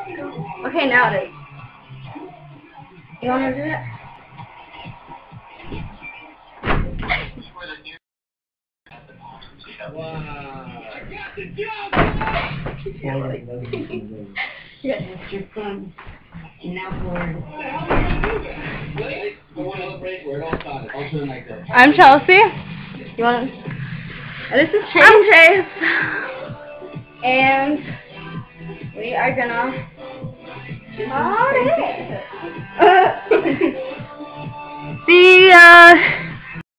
Okay, now it is. You want to do it? Wow. Yes. That's your fun. And now forward. I'm Chelsea. You want? This is Chase. I'm Chase. And we are gonna. See ya.